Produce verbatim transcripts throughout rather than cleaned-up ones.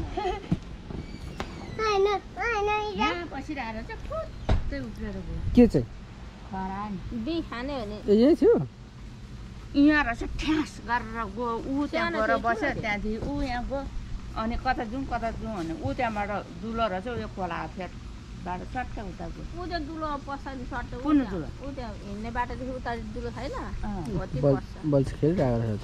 के चाहिँ बी खाने हो नि ए यही थियो यहाँ रहेछ ठ्यास गरेर गयो ऊ त्यहाँ गएर बस्यो त्यहाँदेखि ऊ यहाँ गयो अनि कता जाउँ कता जाउँ भने ऊ त्यहाँबाट दुलो रहेछ उयो खोला फेदबाट सट्ट उता गयो ऊ त्यो दुलो पछाडि सट्ट कुन दुलो ऊ त्यहाँ हिँड्ने बाटोदेखि उता दुलो छैन बल्छ खेलिरहेको रहेछ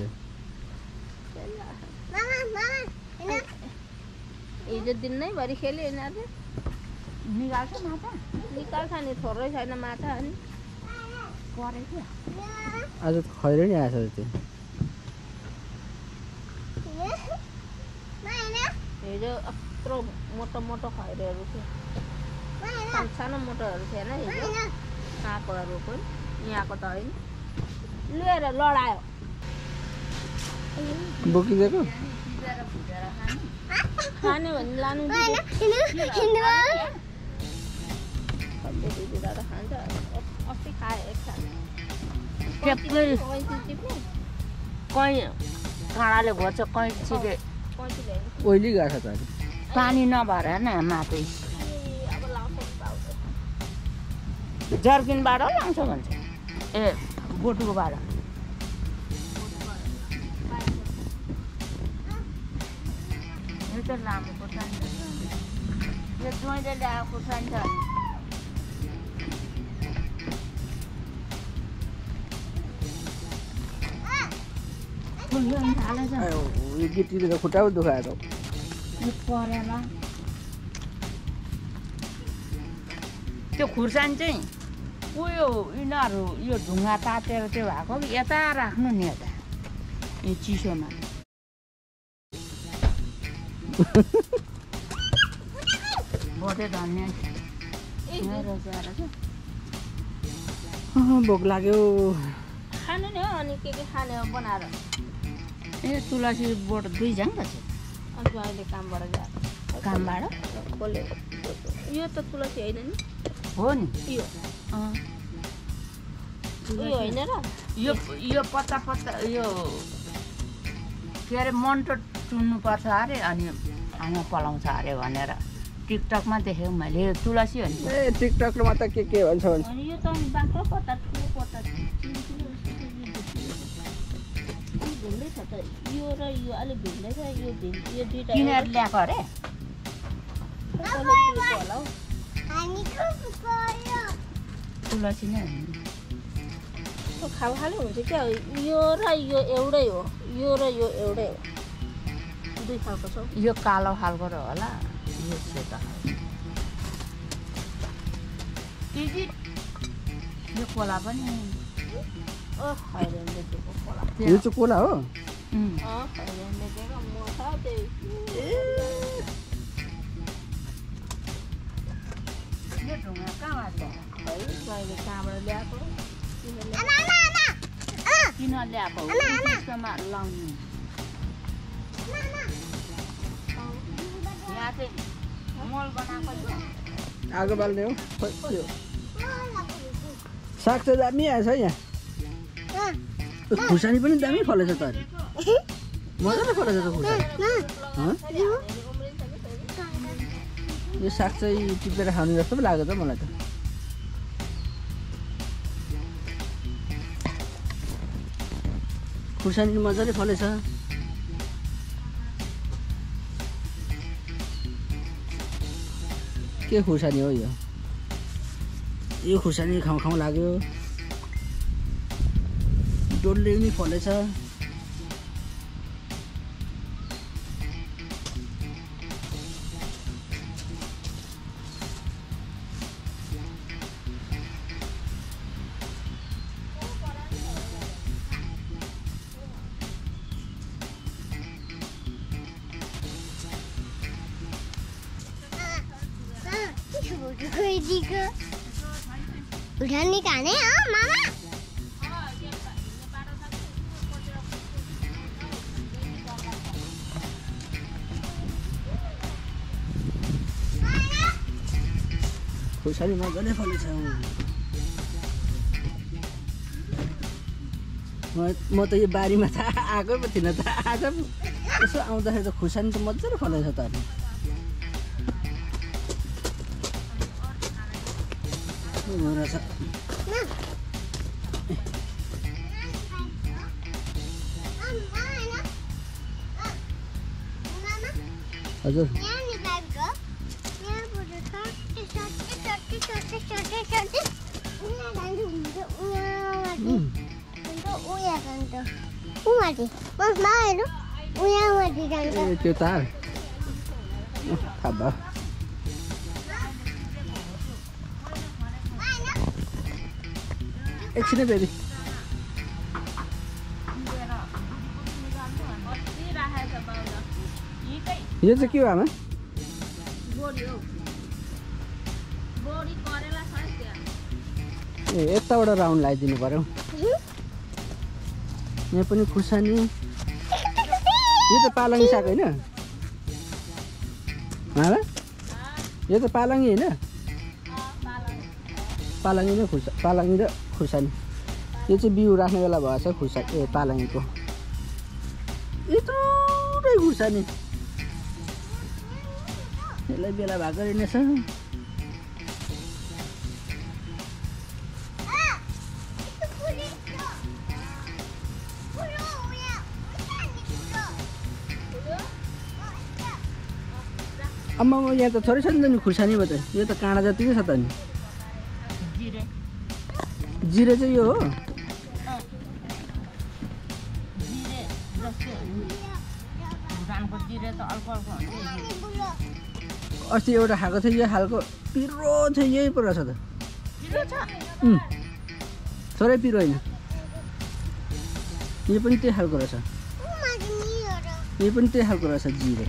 त्यो हिजो दिन नै भरि खेल्यो यिनीहरूले निकाल्छ माछा निकाल्छ नि थोरै छैन माछा अनि परेको आज त खैरो नि आएछ त्यो हिजो यत्रो मोटो मोटो खैरोहरू थियो सानो मोटोहरू थिएन हिजो आएकोहरू पनि यहाँको त होइन लिएर लडायो बोकिदिएको खाने भने लानु खान्छ अस्ति खायो एक कहीँ काँडाले घोच्छ कैँचीले ओइली गएको छ त पानी नभएर न माटै जर्किनबाट लाउँछ भन्छ ए बोटुकोबाट यो त लामो खोर्सानी यो ज्वाइँले ल्याएको खोर्सानी छ यो गिटीले त खुट्टा पो दुखाएको परेर त्यो खुर्सानी चाहिँ उयो यिनीहरू यो ढुङ्गा तातेर त्यो भएको यता राख्नु नि यता यो चिसोमा भोटे धनियाँ भोक लाग्यो खानु नि हो अनि के के खाने हो बनाएर ए तुलसी बोट दुईजना रहेछ अन्त अहिले कामबाट गएको कामबाट कसले यो त तुलसी होइन नि हो नि यो उयो होइन र यो यो पत्ता पत्ता यो के अरे मन्टो चुन्नुपर्छ अरे अनि आमा पलाउँछ अरे भनेर टिकटकमा देखेँ मैले तुलसी हो नि ए टिकटकमा त के के भन्छ भन्छ अनि यो त अनि बाक्लो पत्ता ठुलो पत्ता भिन्दै छ त यो र यो अलिक भिन्दै छ यो भिन्दै यो दुईटा किनेर ल्याएको अरे होला हौ तुलसी नै हो खाल खालै हुन्छ क्या यो र यो एउटै हो यो र यो एउटै हो दुई खालको छ यो कालो खालको र होला यो सेतो खालको यो कोला पनि ओ खैरेनले दिएको कोला यो चाहिँ कोला हो अँ खैरेनले दिएको म छ त्यही यो ढुङ्गा कहाँबाट है कहिले कहाँबाट ल्याएको किन ल्याएको त्यसमा लाउने यहाँ चाहिँ मल बनाएको आगो बाल्ने हो साग चाहिँ दामी आएछ है यहाँ खुर्सानी पनि दामी फलेछ त मजाले फलेछ त खुर्सानी यो साग चाहिँ टिपेर खानु जस्तो पो लाग्यो त मलाई त खुर्सानी मजाले फलेछ के खुर्सानी हो यो यो खुर्सानी खाउँ खाउँ लाग्यो डोल्ले पनि फलेछ खुर्सानी खाने हो मामा खुर्सानी मजाले फलेछ म त यो बारीमा त आएको पो थिइनँ त आज यसो आउँदाखेरि त खुर्सानी त मजाले फलेछ त अनि रहेछ हजुर त्यो तार थाहा भयो एकछिनै बेबी यो चाहिँ के हो आमा ए यताबाट राउन्ड लगाइदिनु पर्यो यहाँ पनि खुर्सानी यो त पालङ्गी साग होइन आमा यो त पालङ्गी होइन पालङ्गी र खुर्सा पालङ्गी र खुर्सानी यो चाहिँ बिउ राख्ने बेला भएछ खुर्सा ए पालङ्गीको यत्रो खुर्सानी यसलाई बेला भएको रहेछ अम्मा यहाँ त थोरै छ नि त नि खुर्सानीमा त यो त काँडा जतिकै छ त नि जिरे जिरे चाहिँ यो हो जिरे जस्तो भुटानको जिरे त अल्प अल्प हुन्छ अस्ति एउटा खाएको थियो यो खालको पिरो थियो यही पो रहेछ त पिरो छ उम् थोरै पिरो होइन यो पनि त्यही खालको रहेछ यो पनि त्यही खालको रहेछ जिरे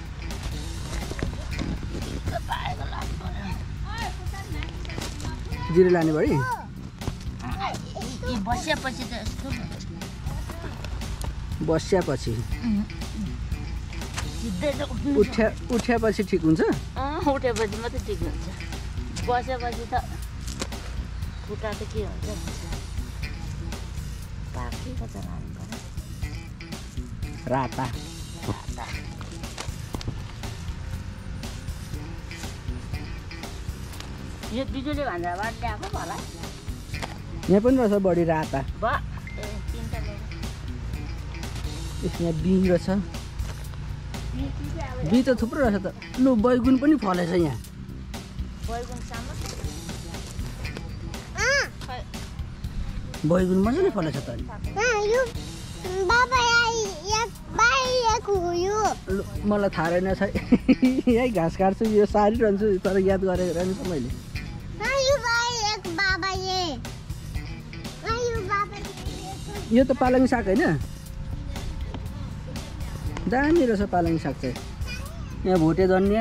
जिरे लाने बढी बस्यापछि त यस्तो बस्यापछि सिधै त उठ्नु उठ्या उठ्यापछि ठिक हुन्छ उठेपछि मात्रै ठिक हुन्छ बसेपछि त खुट्टा त के हुन्छ पाकेको छ राता यो बिजुली भन्दा बाद ल्याएको होला यहाँ पनि रहेछ बढी राता भयो ए तिनवटा यहाँ बिउ रहेछ बिउ त थुप्रो रहेछ त लु बैगुन पनि फलेछ यहाँ बैगुन मजाले फलेछ त लु मलाई थाहा रहेन छ यही घाँस काट्छु यो सारिरहन्छु तर याद गरेको रहेन त मैले यो त पालङ्गी साग होइन दामी रहेछ पालङ्गी साग चाहिँ यहाँ भोटे धनिया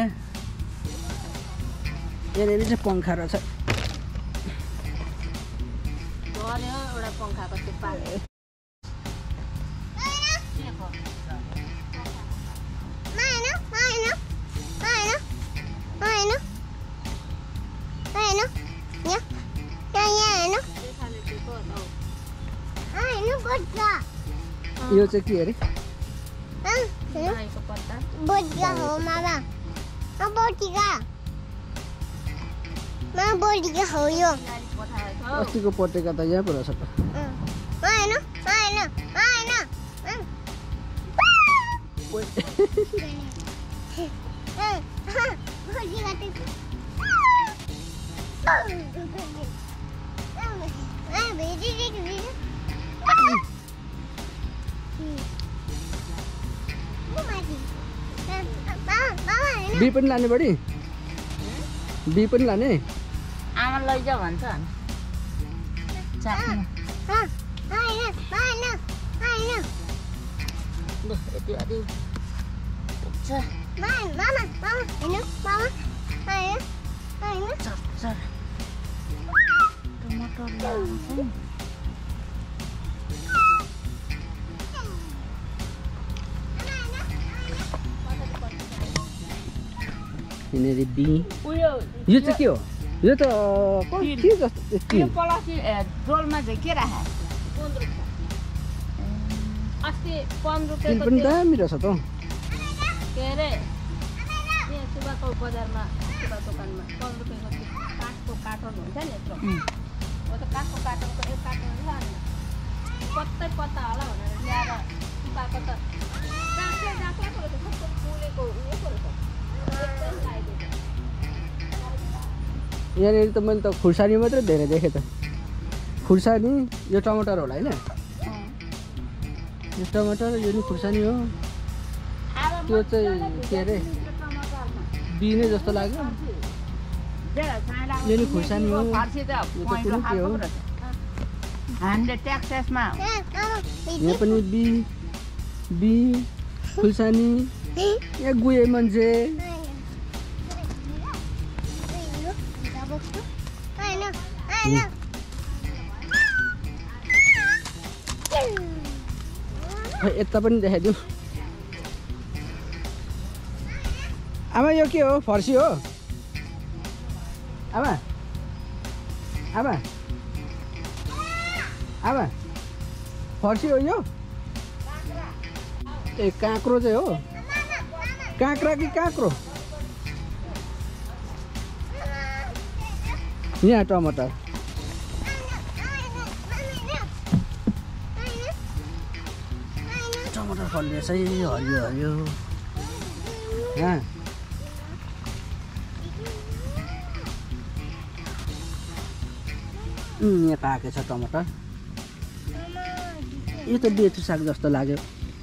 यहाँनिर चाहिँ पङ्खा रहेछ एउटा पङ्खाको त्यो पाले यो चाहिँ के अरे बोटिका हो मामा बोटिका मामा बोटिका हो यो अस्तिको पटेका त यहाँ पो रहेछ त होइन होइन होइन बी पनि लाने बढी बी पनि लाने आमा लैजा भन्छ यति अलि पुग्छ टमाटर ल्याउँछ नि यहाँनिर बी उयो यो चाहिँ के हो यो त के जस्तो के यो पलासी डोलमा चाहिँ के राखे अस्ति पन्ध्र तिल पनि दामी रहेछ त के अरे यहाँ सुबाको बजारमा सुबा दोकानमा पन्ध्र रुपियाँको त्यो काठको कार्टुन हुन्छ नि यत्रो हो त काठको कार्टुनको एक कार्टुन लानु कतै पत्ता होला भनेर ल्याएर सुबाको त डाक्लै डाक्लै पऱ्यो त कस्तो फुलेको उयो पऱ्यो त एकदम लगाइदिएको यहाँनिर त मैले त खुर्सानी मात्रै धेरै देखेँ त खुर्सानी यो टमाटर होला होइन यो टमाटर यो नि खुर्सानी हो त्यो चाहिँ के अरे बिनै जस्तो लाग्यो यो नि खुर्सानी हो फर्सी त कुनै के हो हामीले ट्याक्समा यहाँ पनि बी बी खुर्सानी यहाँ गुए मान्छे यता पनि देखाइदिउँ आमा यो के हो फर्सी हो आमा आमा आमा फर्सी हो यो ए काँक्रो चाहिँ हो काँक्रा कि काँक्रो यहाँ टमाटर टमाटर फल्दैछ है हरियो हरियो यहाँ यहाँ पाकेको छ टमाटर यो त बेथु साग जस्तो लाग्यो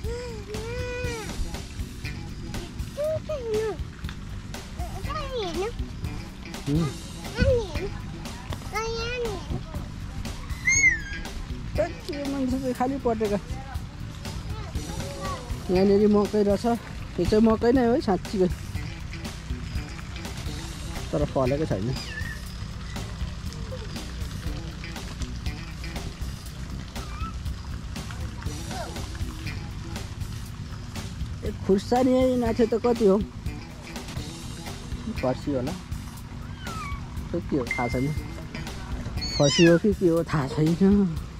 मान्छे चाहिँ खालि पटेको यहाँनिर मकै रहेछ त्यो चाहिँ मकै नै हो है साँच्चीकै तर फलेको छैन खुर्सानी नाथे त कति हो फर्सी होला के हो थाहा छैन फर्सी हो कि के हो थाहा छैन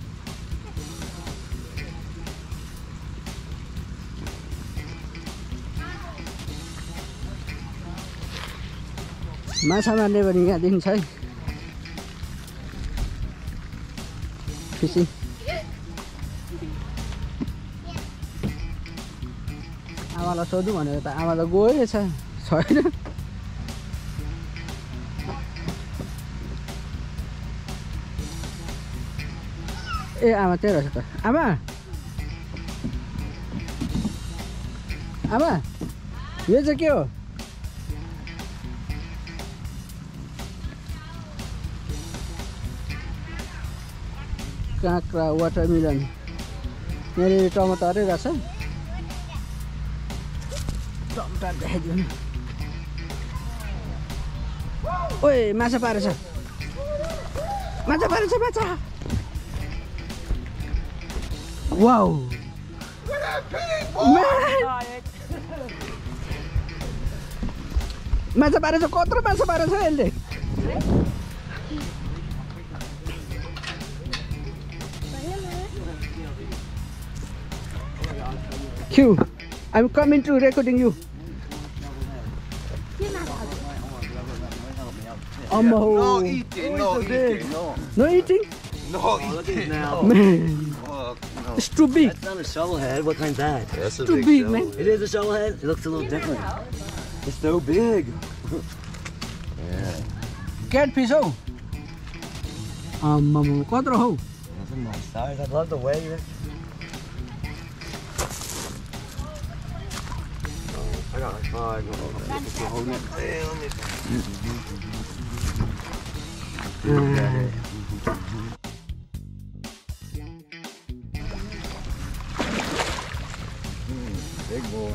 माछा मार्ने पनि यहाँ देखिन्छ है फिसिङ आमालाई सोधौँ भनेर त आमा त गएछ छैन ए आमा त्यही रहेछ त आमा आमा यो चाहिँ के हो काँक्रा वाटरमेलन यहाँनिर टमाटरै रहेछ टमाटर देखाइदिउँ न ओए माछा पारेछ माछा पारेछ माछा वाउ माछा पारेछ कत्रो माछा पारेछ यसले Q, I'm coming to recording you. Um, No eating, no eating, no. No eating? No eating. now. Man, Fuck, no. it's too big. That's not a shovelhead. What kind's that? That's a Too big, big, shovel. man. It is a shovelhead. It looks a little different. It's so big. Yeah. Catfish, oh. Um, um, kotro ho. That's a nice size. I'd love to weigh it. I got like five. Holding it. Hey, let me. Big boy.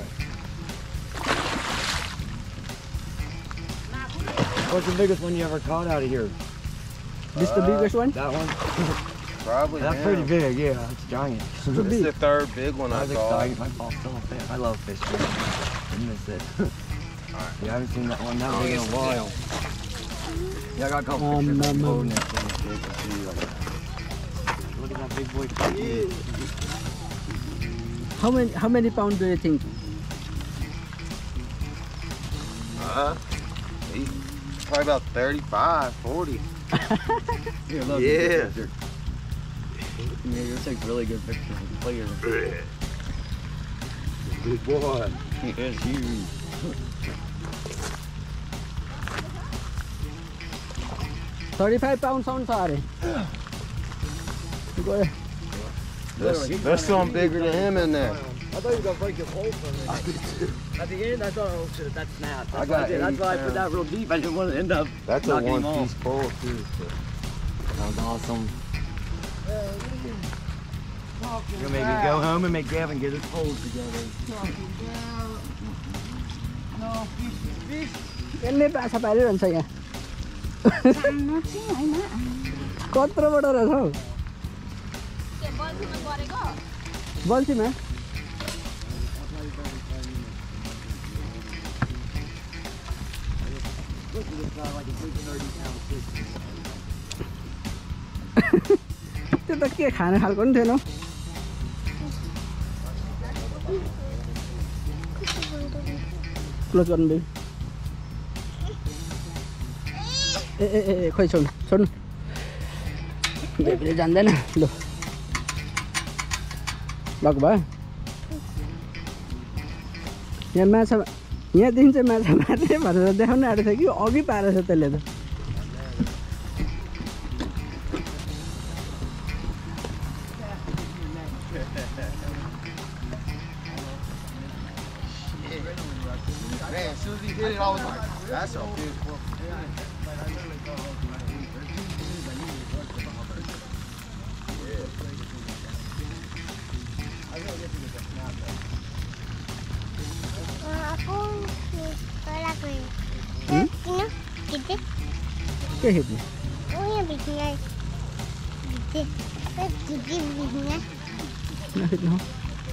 What's the biggest one you ever caught out of here? This the biggest one? That one? Probably That's him. pretty big, yeah. It's giant. Too It's big. the third big one I I was caught. excited. My fault's still a fish. I love fishing. I miss it. Yeah, I haven't seen that one that big in a while. Yeah, I got a couple Um, pictures um, of um. holding it so you can see, like, look at that big boy. How many how many pounds do you think? Uh, he's probably about thirty-five, forty. Here, look. Yeah. Yeah, you'll take really good pictures of the player. Big boy. It's huge. thirty-five pounds sounds sorry. Go ahead. There's, there's something bigger than him in there. I thought you were gonna break your pole from it. At the end, I thought, oh shit, that's snap. That's I got why I did. That's why I eighty put that real deep. I didn't want to end up. That's a knocking him one-piece off. pole too. That was awesome. You're gonna make me go home and make Gavin get his poles together. यसले बाछा पारिरहन्छ यहाँ कत्रो बडो रहेछ हौ त्यो बल्छीमा गरेको बल्छीमा त्यो त के खाने खालको नि थिएन क्लोज गर्नु बेबी ए ए ए खोइ छोड्नु छोड्नु बेबीले जान्दैन लु लक भयो यहाँ माछा यहाँदेखि चाहिँ माछा मात्रै भनेर देखाउनु आँटेको थियो कि अघि पारेछ त्यसले त Man, as soon as he hit it, I was like, that's a big one. के हेर्नु नखेद्नु हौ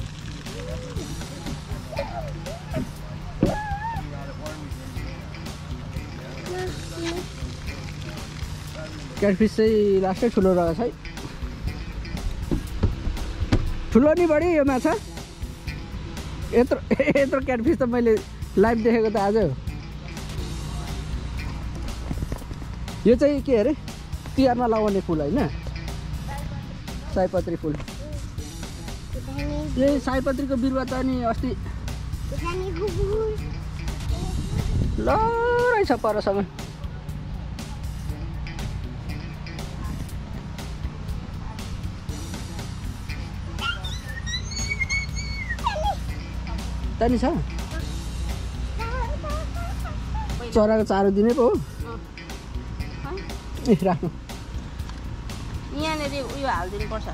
क्याटफिस चाहिँ लास्टै ठुलो रहेछ है ठुलो नि बढी यो माछा यत्रो यत्रो क्याटफिस त मैले लाइभ देखेको त आज हो यो चाहिँ के अरे तिहारमा लगाउने फुल होइन सयपत्री फुल यही सयपत्रीको बिरुवा त नि अस्ति ल रहेछ परसँग तनी छ चराको चारो दिने पो हो ए राख्नु यहाँनिर उयो हालिदिनु पर्छ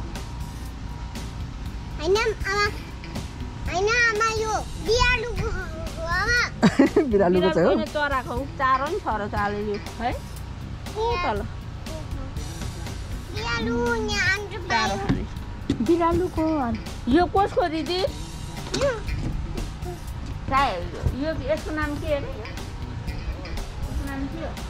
बिरालुको चाहिँ हो चराको चारो नि छ र चालियो है तल चारो खाने बिरालुको यो कसको दिदी यो यसको नाम के अरे यसको नाम के हो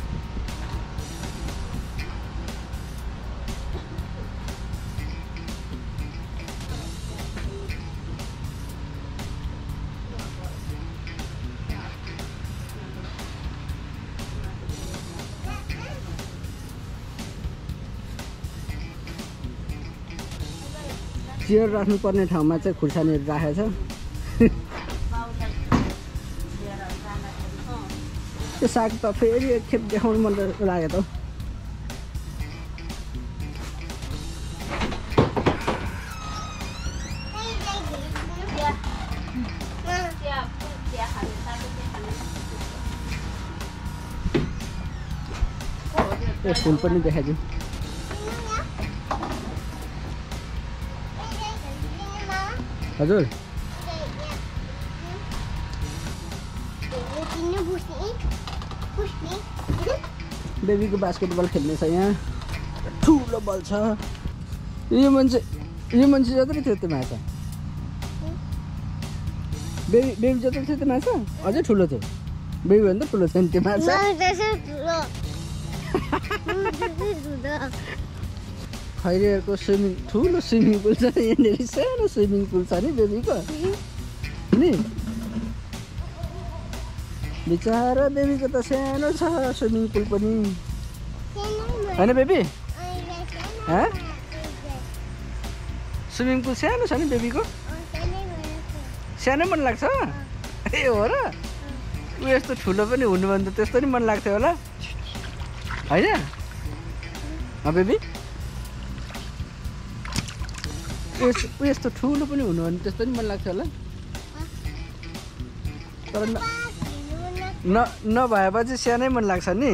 चियर राख्नुपर्ने ठाउँमा चाहिँ खुर्सानीहरू राखेको छ त्यो साग त फेरि एकखेप देखाउनु मन लाग्यो त ए फुल पनि देखाइदिउँ हजुर बेबीको बास्केटबल खेल्ने छ यहाँ ठुलो बल छ यो मान्छे यो मान्छे जत्रै थियो त्यो माछा बेबी बेबी जत्रै थियो त्यो माछा अझै ठुलो थियो बेबी भन्दा ठुलो थियो नि त्यो माछा खैरेहरूको स्विमिङ ठुलो स्विमिङ पुल छ यहाँनिर सानो स्विमिङ पुल छ नि बेबीको नि बिचरा बेबीको त सानो छ स्विमिङ पुल पनि होइन बेबी स्विमिङ पुल सानो छ नि बेबीको सानो मन लाग्छ ए हो र ऊ यस्तो ठुलो पनि हुनु भने त त्यस्तो नि मन लाग्थ्यो होला होइन बेबी ऊ यस्तो ठुलो पनि हुनु भने त्यस्तो नि मन लाग्थ्यो होला तर न नभएपछि सानै मन लाग्छ नि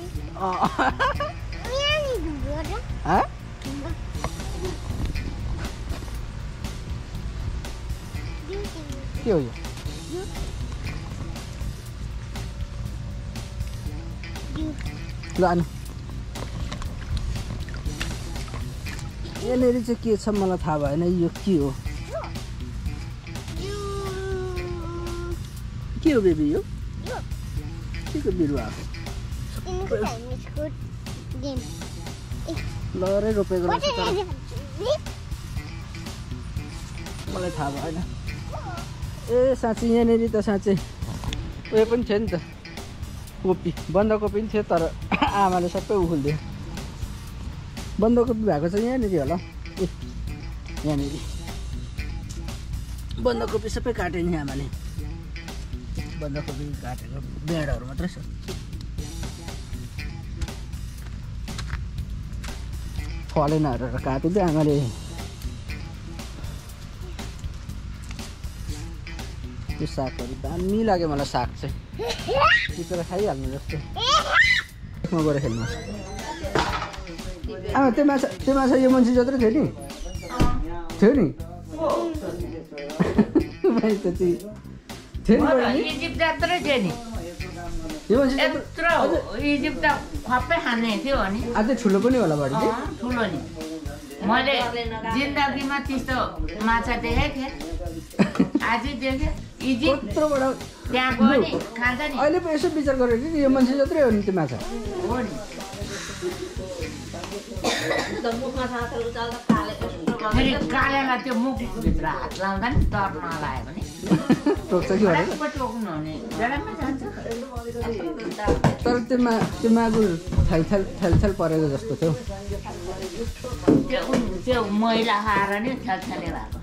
के हो यो ल आनु यहाँनिर चाहिँ के छ मलाई थाहा भएन यो के हो के हो बेबी यो के को बिरुवा लहरै रोपेको रहेछ तर मलाई थाहा भएन ए साँच्चै यहाँनिर त साँच्चै उयो पनि थियो नि त कोपी बन्दाकोपी पनि थियो तर आमाले सबै उखुलिदियो बन्दाकोपी भएको छ यहाँनिर होला ए यहाँनिर बन्दाकोपी सबै काट्यो नि आमाले बन्दाकोपी काटेको बेडहरू मात्रै छ फलेन हेरेर काटिदियो आमाले त्यो सागहरू दामी लाग्यो मलाई साग चाहिँ टिपेर खाइहाल्नु जस्तो म गएर खेल्नुहोस् आमा त्यो माछा त्यो माछा यो मान्छे जत्रै थियो नि थियो नि इजिप्ट जत्रै थियो नि यत्रो इजिप्ट खप्पै खाने थियो नि अझै ठुलो पनि होला बढी ठुलो नि मैले जिन्दगीमा त्यस्तो माछा देखेको थिएँ आज देखेँ इजिप्ट त्यहाँ गयो नि खान्छ नि अहिले पो यसो विचार गरेको कि यो मान्छे जत्रै हो नि त्यो माछा हो नि फेरि कालेलाई त्यो मुखभित्र हात लाउँदा नि डर नलाग्यो भने टोक्छ कि भनेर टोक्नु हुने बेलामा जान्छ तर त्यो मा त्यो मागुर थेलथेल थेलथेल परेको जस्तो थियो त्यो त्यो मैला खाएर नि थेलथेले भएको